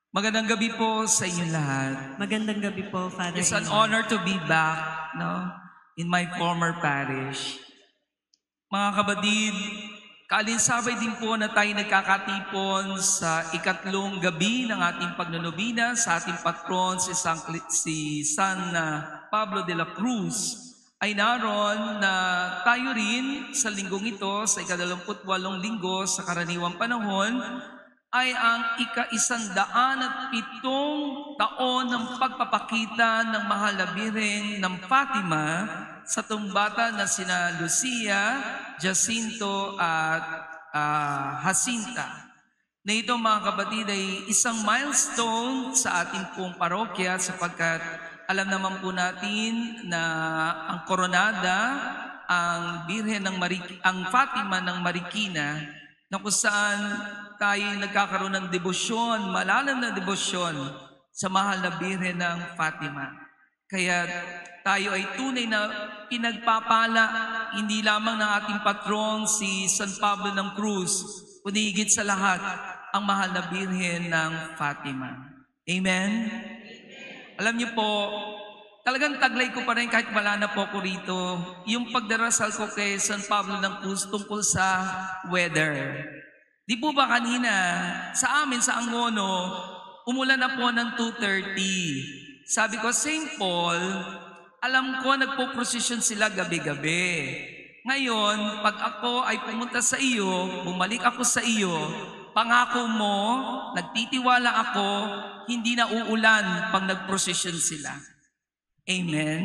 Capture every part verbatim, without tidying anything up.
Magandang gabi po sa inyong lahat. Magandang gabi po, Father It's an Aaron. honor to be back no, in my former parish. Mga kapatid, kaalinsabay din po na tayo nagkakatipon sa ikatlong gabi ng ating pagnonobina sa ating patron si San, si San uh, Pablo de la Cruz. Ay naroon na tayo rin sa linggong ito, sa ikadalamput walong linggo sa karaniwang panahon, ay ang ika-isandaan at pitong taon ng pagpapakita ng mahal na Birhen ng Fatima sa tumbata na sina Lucia, Jacinto at uh, Jacinta. Na ito mga kapatid ay isang milestone sa ating pong parokya sapagkat alam naman po natin na ang koronada, ang Birhen ng Marik ang Fatima ng Marikina, na kung saan tayo nagkakaroon ng debosyon, malalim na debosyon sa mahal na Birhen ng Fatima. Kaya tayo ay tunay na pinagpapala, hindi lamang ng ating patron si San Pablo ng Cruz, kundi higit sa lahat, ang mahal na Birhen ng Fatima. Amen? Alam niyo po, talagang taglay ko pa rin kahit wala na po ako rito, yung pagdarasal ko kay San Pablo ng Cruz tungkol sa weather. Di po ba kanina, sa amin, sa Angono, umulan na po ng two thirty. Sabi ko, Saint Paul, alam ko nagpo-procession sila gabi-gabi. Ngayon, pag ako ay pumunta sa iyo, bumalik ako sa iyo, pangako mo, nagtitiwala ako, hindi na uulan pag nag-procession sila. Amen?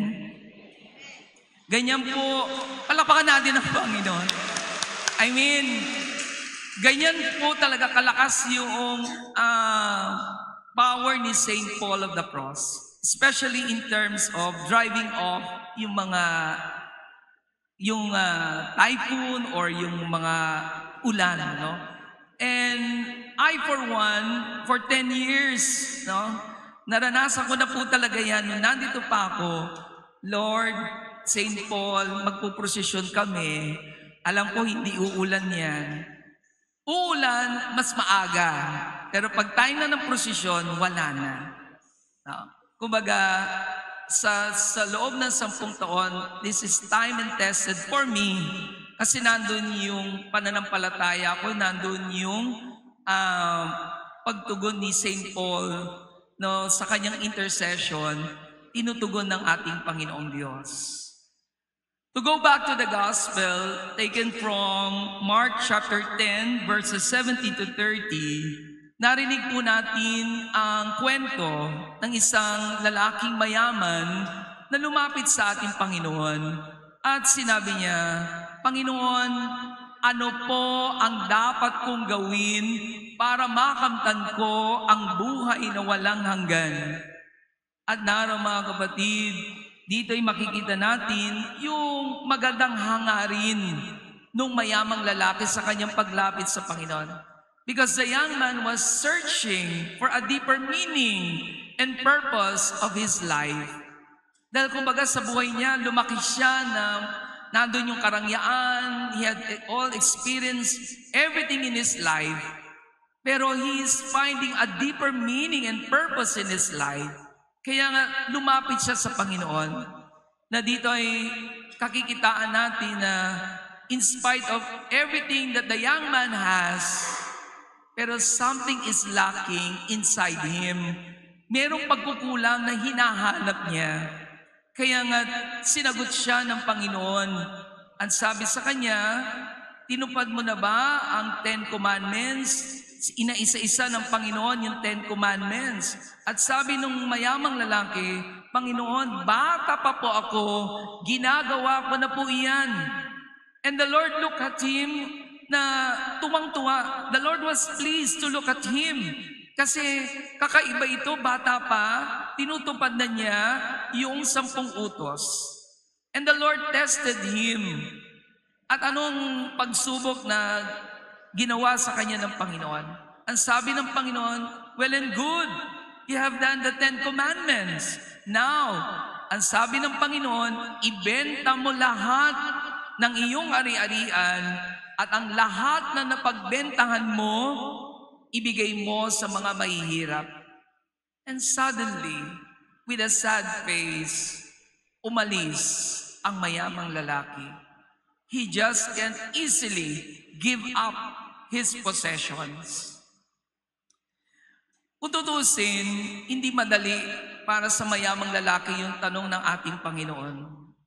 Ganyan po, palapakan natin ang Panginoon. I mean, ganyan po talaga kalakas yung uh, power ni Saint Paul of the Cross. Especially in terms of driving off yung mga yung uh, typhoon or yung mga ulan, no? And I for one, for ten years, no? Naranasan ko na po talaga yan. Nung nandito pa ako, Lord, Saint Paul, magpuprosesyon kami. Alam ko hindi uulan yan. Uulan, mas maaga. Pero pag time na ng prosesyon, wala na. No? Kumbaga, sa, sa loob ng sampung taon, this is time and tested for me. Kasi nandun yung pananampalataya ko, nandun yung uh, pagtugon ni Saint Paul, no, sa kanyang intercession, tinutugon ng ating Panginoong Diyos. To go back to the gospel, taken from Mark chapter ten, verses seventeen to thirty, narinig po natin ang kwento ng isang lalaking mayaman na lumapit sa ating Panginoon at sinabi niya, Panginoon, ano po ang dapat kong gawin para makamtan ko ang buhay na walang hanggan? At naroon mga kapatid, dito ay makikita natin yung magandang hangarin ng mayamang lalaki sa kanyang paglapit sa Panginoon. Because the young man was searching for a deeper meaning and purpose of his life. Dahil kumbaga sa buhay niya, lumaki siya na nandun yung karangyaan, he had all experienced everything in his life. Pero he is finding a deeper meaning and purpose in his life. Kaya nga lumapit siya sa Panginoon, na dito ay kakikitaan natin na in spite of everything that the young man has, pero something is lacking inside him. Merong pagkukulang na hinahanap niya. Kaya nga sinagot siya ng Panginoon. Ang sabi sa kanya, tinupad mo na ba ang Ten Commandments? Inaisa-isa ng Panginoon yung Ten Commandments. At sabi nung mayamang lalaki, Panginoon, bata pa po ako, ginagawa ko na po iyan. And the Lord looked at him na tuwang-tuwa. The Lord was pleased to look at him. Kasi kakaiba ito, bata pa, tinutupad na niya yung sampung utos. And the Lord tested him. At anong pagsubok na ginawa sa kanya ng Panginoon? Ang sabi ng Panginoon, well and good, you have done the Ten Commandments. Now, ang sabi ng Panginoon, ibenta mo lahat ng iyong ari-arian at ang lahat na napagbentahan mo, ibigay mo sa mga mahihirap. And suddenly, with a sad face, umalis ang mayamang lalaki. He just can't easily give up his possessions. Kung tutusin, hindi madali para sa mayamang lalaki yung tanong ng ating Panginoon.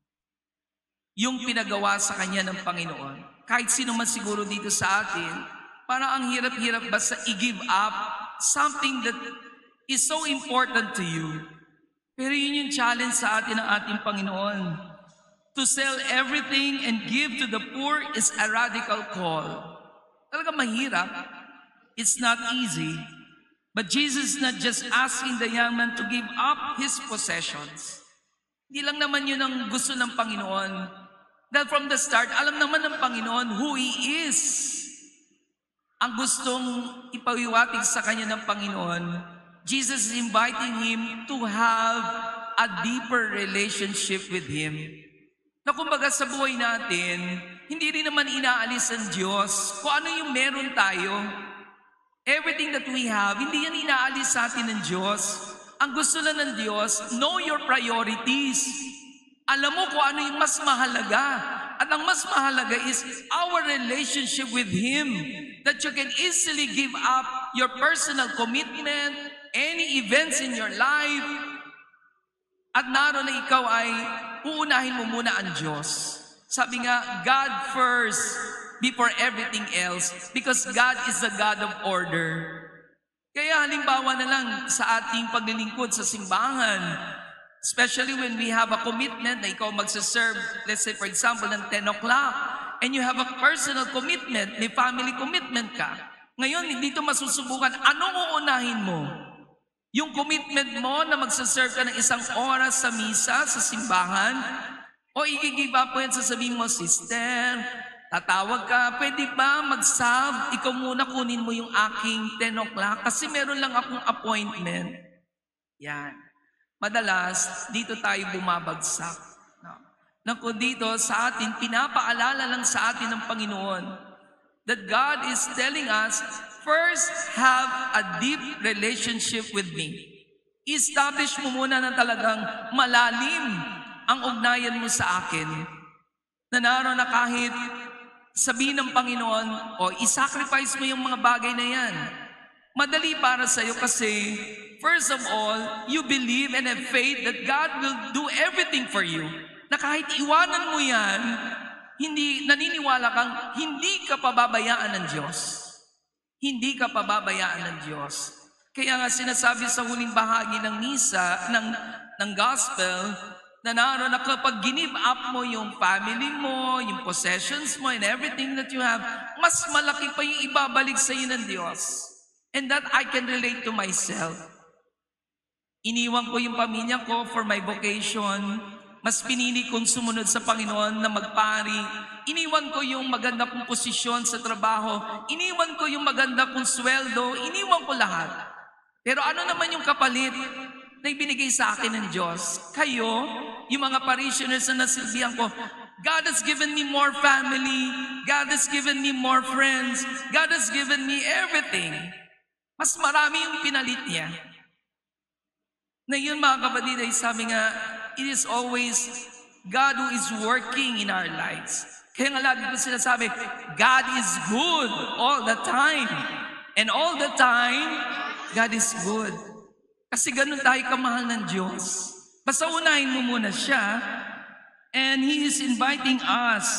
Yung pinagawa sa kanya ng Panginoon. Kahit sino man siguro dito sa atin, parang ang hirap-hirap basta i-give up something that is so important to you. Pero yun yung challenge sa atin ng ating Panginoon. To sell everything and give to the poor is a radical call. Talaga mahirap. It's not easy. But Jesus is not just asking the young man to give up his possessions. Hindi lang naman yun ang gusto ng Panginoon. Dahil from the start, alam naman ng Panginoon who He is. Ang gustong ipawiwatig sa kanya ng Panginoon, Jesus is inviting him to have a deeper relationship with Him. Na kumbaga sa buhay natin, hindi rin naman inaalis ang Diyos kung ano yung meron tayo. Everything that we have, hindi yan inaalis sa atin ng Diyos. Ang gusto lang ng Diyos, know your priorities. Alam mo kung ano yung mas mahalaga. At ang mas mahalaga is our relationship with Him. That you can easily give up your personal commitment, any events in your life, at naroon na ikaw ay uunahin mo muna ang Diyos. Sabi nga, God first before everything else because God is the God of order. Kaya halimbawa na lang sa ating paglilingkod sa simbahan, especially when we have a commitment na ikaw magsaserve, let's say for example, ng ten o'clock, and you have a personal commitment, may family commitment ka. Ngayon, dito masusubukan, anong uunahin mo? Yung commitment mo na magsaserve ka ng isang oras sa misa, sa simbahan, o i-give up mo yan, sasabihin mo, sister, tatawag ka, pwede ba mag-sub? Ikaw muna kunin mo yung aking ten o'clock kasi meron lang akong appointment. Yan. Madalas, dito tayo bumabagsak. No. Na kung dito sa atin, pinapaalala lang sa atin ng Panginoon that God is telling us, first, have a deep relationship with me. Establish mo muna na talagang malalim ang ugnayan mo sa akin. Na naroon na kahit sabihin ng Panginoon, o isacrifice mo yung mga bagay na yan. Madali para sa'yo kasi, first of all, you believe and have faith that God will do everything for you. Na kahit iwanan mo yan, hindi, naniniwala kang hindi ka pababayaan ng Diyos. Hindi ka pababayaan ng Diyos. Kaya nga sinasabi sa huling bahagi ng misa, ng, ng gospel, na naroon na kapag give up mo yung family mo, yung possessions mo, and everything that you have, mas malaki pa yung ibabalik sa iyo ng Diyos. And that I can relate to myself. Iniwan ko yung pamilya ko for my vocation. Mas pinili kong sumunod sa Panginoon na magpari. Iniwan ko yung maganda kong posisyon sa trabaho. Iniwan ko yung maganda kong sweldo. Iniwan ko lahat. Pero ano naman yung kapalit na ibinigay sa akin ng Diyos? Kayo, yung mga parishioners na nasilbihan ko, God has given me more family. God has given me more friends. God has given me everything. Mas marami yung pinalit niya. Na yun mga kapatid ay sabi nga, it is always God who is working in our lives. Kaya nga lagi ko sinasabi, God is good all the time. And all the time, God is good. Kasi ganun tayo kamahal ng Diyos. Basta unahin mo muna siya, and He is inviting us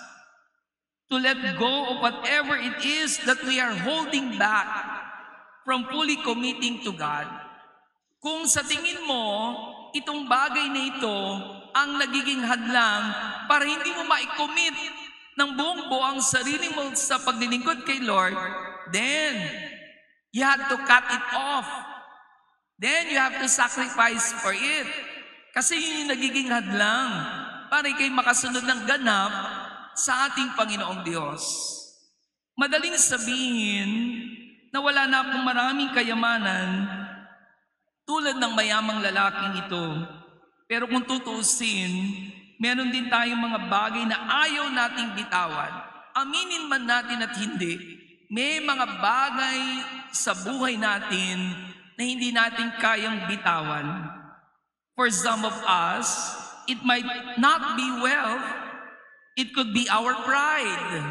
to let go of whatever it is that we are holding back from fully committing to God. Kung sa tingin mo, itong bagay na ito ang nagiging hadlang para hindi mo ma-commit ng buong buo ang sarili mo sa paglilingkod kay Lord, then you have to cut it off. Then you have to sacrifice for it. Kasi yun yung nagiging hadlang para kayo makasunod ng ganap sa ating Panginoong Diyos. Madaling sabihin na wala na akong maraming kayamanan tulad ng mayamang lalaking ito. Pero kung tutuusin, meron din tayong mga bagay na ayaw nating bitawan. Aminin man natin at hindi, may mga bagay sa buhay natin na hindi natin kayang bitawan. For some of us, it might not be wealth, it could be our pride.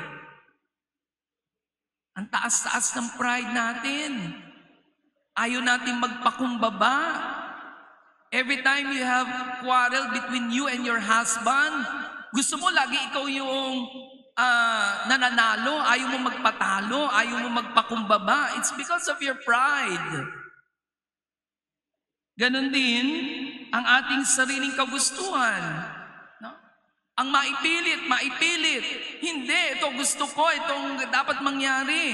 Ang taas-taas ng pride natin. Ayaw natin magpakumbaba. Every time you have quarrel between you and your husband, gusto mo lagi ikaw yung uh, nananalo, ayaw mo magpatalo, ayaw mo magpakumbaba. It's because of your pride. Ganon din ang ating sariling kagustuhan. No? Ang maipilit, maipilit. Hindi, ito gusto ko, itong dapat mangyari.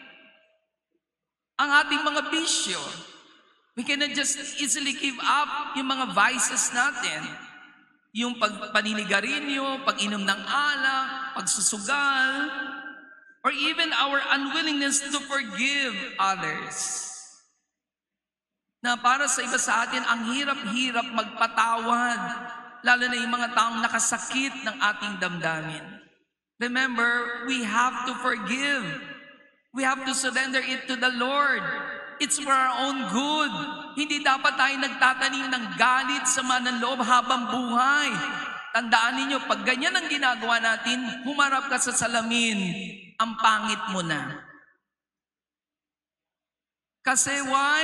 Ang ating mga bisyo. We cannot just easily give up yung mga vices natin. Yung pag paninigarilyo, pag-inom ng alak, pagsusugal, or even our unwillingness to forgive others. Na para sa iba sa atin, ang hirap-hirap magpatawad, lalo na yung mga taong nakasakit ng ating damdamin. Remember, we have to forgive. We have to surrender it to the Lord. It's for our own good. Hindi dapat tayo nagtatanim ng galit sa mananloob habang buhay. Tandaan ninyo, pag ganyan ang ginagawa natin, humarap ka sa salamin, ang pangit mo na. Kasi why?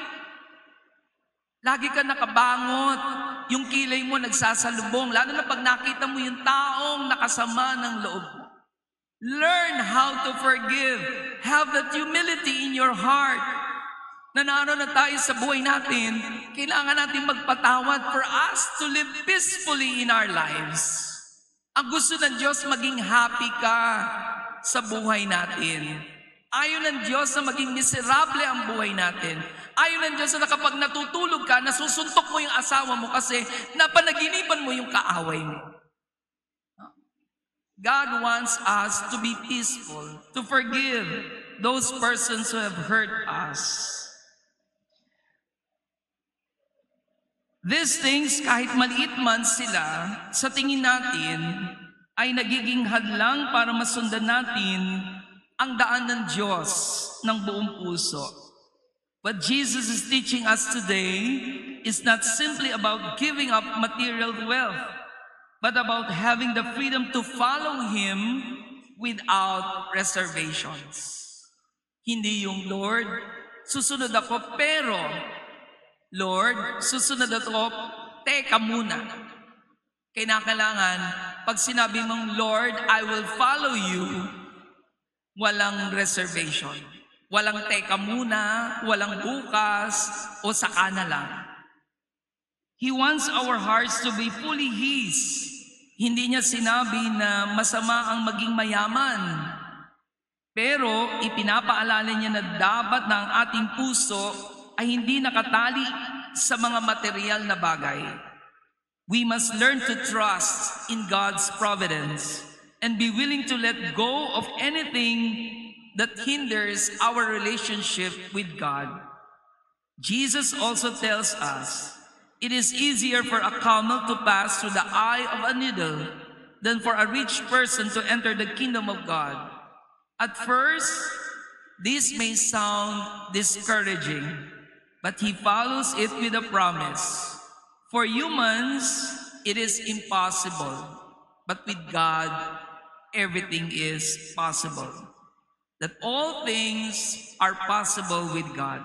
Lagi ka nakabangot, yung kilay mo nagsasalubong, lalo na pag nakita mo yung taong nakasama ng loob mo. Learn how to forgive. Have that humility in your heart. Na naroon na tayo sa buhay natin, kailangan natin magpatawad for us to live peacefully in our lives. Ang gusto ng Diyos, maging happy ka sa buhay natin. Ayaw ng Diyos na maging miserable ang buhay natin. Ayaw ng Diyos na kapag natutulog ka, nasusuntok mo yung asawa mo kasi napanaginipan mo yung kaaway mo. God wants us to be peaceful, to forgive those persons who have hurt us. These things, kahit maliit man sila, sa tingin natin, ay nagiging hadlang para masundan natin ang daan ng Diyos ng buong puso. What Jesus is teaching us today is not simply about giving up material wealth, but about having the freedom to follow Him without reservations. Hindi yung, Lord, susunod ako, pero, Lord, susunod ako, teka muna. Kailangan, pag sinabi mong, Lord, I will follow you, walang reservation. Walang teka muna, walang bukas, o saka na lang. He wants our hearts to be fully His. Hindi niya sinabi na masama ang maging mayaman. Pero ipinapaalala niya na dapat na ang ating puso ay hindi nakatali sa mga material na bagay. We must learn to trust in God's providence and be willing to let go of anything that hinders our relationship with God. Jesus also tells us, it is easier for a camel to pass through the eye of a needle than for a rich person to enter the kingdom of God. At first, this may sound discouraging, but He follows it with a promise. For humans, it is impossible, but with God, everything is possible. That all things are possible with God.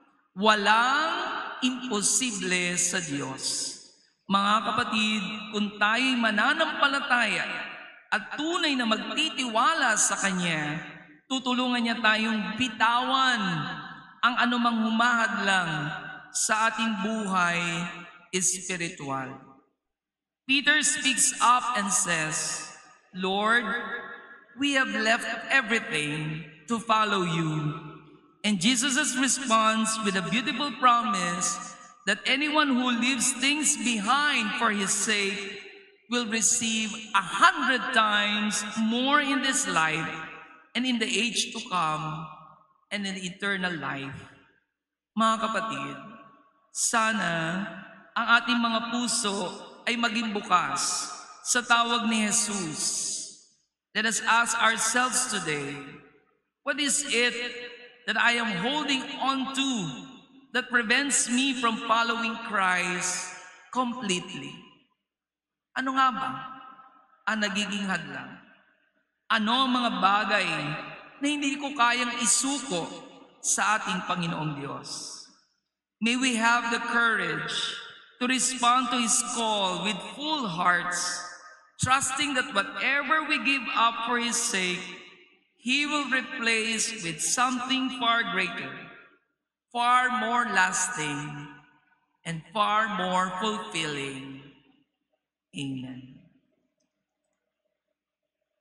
Walang imposible sa Diyos. Mga kapatid, kung tayo'y mananampalataya at tunay na magtitiwala sa Kanya, tutulungan niya tayong bitawan ang anumang humahadlang sa ating buhay espiritual. Peter speaks up and says, Lord, we have left everything to follow you. And Jesus' response with a beautiful promise that anyone who leaves things behind for His sake will receive a hundred times more in this life and in the age to come and in eternal life. Mga kapatid, sana ang ating mga puso ay maging bukas sa tawag ni Jesus. Let us ask ourselves today, what is it that I am holding on to that prevents me from following Christ completely? Ano nga ba ang nagiging hadlang? Ano ang mga bagay na hindi ko kayang isuko sa ating Panginoong Diyos? May we have the courage to respond to His call with full hearts, trusting that whatever we give up for His sake, He will replace with something far greater, far more lasting, and far more fulfilling. Amen.